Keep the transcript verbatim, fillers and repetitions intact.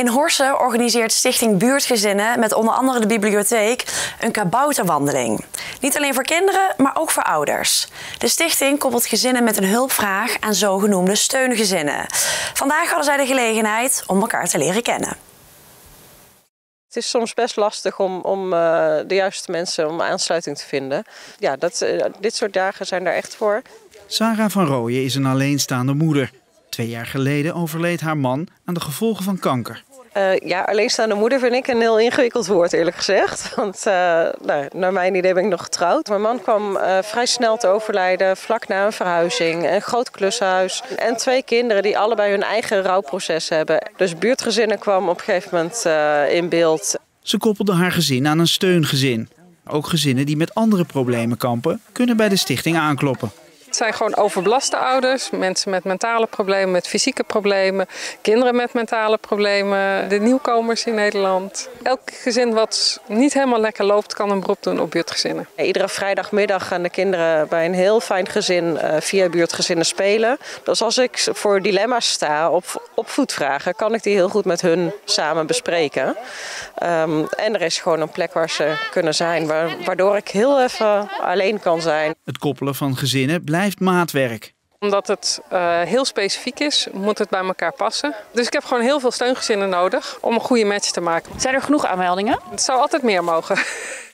In Horssen organiseert Stichting Buurtgezinnen met onder andere de bibliotheek een kabouterwandeling. Niet alleen voor kinderen, maar ook voor ouders. De stichting koppelt gezinnen met een hulpvraag aan zogenoemde steungezinnen. Vandaag hadden zij de gelegenheid om elkaar te leren kennen. Het is soms best lastig om, om uh, de juiste mensen om aansluiting te vinden. Ja, dat, uh, dit soort dagen zijn daar echt voor. Sarah van Rooyen is een alleenstaande moeder. Twee jaar geleden overleed haar man aan de gevolgen van kanker. Uh, ja, alleenstaande moeder vind ik een heel ingewikkeld woord, eerlijk gezegd. Want uh, nou, naar mijn idee ben ik nog getrouwd. Mijn man kwam uh, vrij snel te overlijden, vlak na een verhuizing, een groot klushuis. En twee kinderen die allebei hun eigen rouwproces hebben. Dus buurtgezinnen kwam op een gegeven moment uh, in beeld. Ze koppelde haar gezin aan een steungezin. Ook gezinnen die met andere problemen kampen, kunnen bij de stichting aankloppen. Het zijn gewoon overbelaste ouders, mensen met mentale problemen, met fysieke problemen, kinderen met mentale problemen, de nieuwkomers in Nederland. Elk gezin wat niet helemaal lekker loopt, kan een beroep doen op buurtgezinnen. Iedere vrijdagmiddag gaan de kinderen bij een heel fijn gezin uh, via buurtgezinnen spelen. Dus als ik voor dilemma's sta op opvoedvragen, kan ik die heel goed met hun samen bespreken. Um, en er is gewoon een plek waar ze kunnen zijn, waardoor ik heel even alleen kan zijn. Het koppelen van gezinnen blijft blijft maatwerk. Omdat het uh, heel specifiek is, moet het bij elkaar passen. Dus ik heb gewoon heel veel steungezinnen nodig om een goede match te maken. Zijn er genoeg aanmeldingen? Het zou altijd meer mogen.